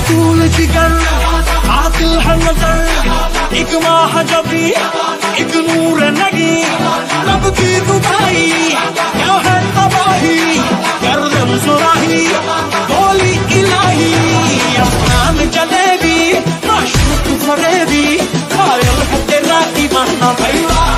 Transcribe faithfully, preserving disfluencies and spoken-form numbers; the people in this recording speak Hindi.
रसूल जिगर आदिल है नजर एक माह जबी एक नूर नगी रब की दुआई क्या है तबाही गर्दन सुराही गोली इलाही आसमान जलेबी माशूक फरेबी कायल है तेरा दीवाना भैया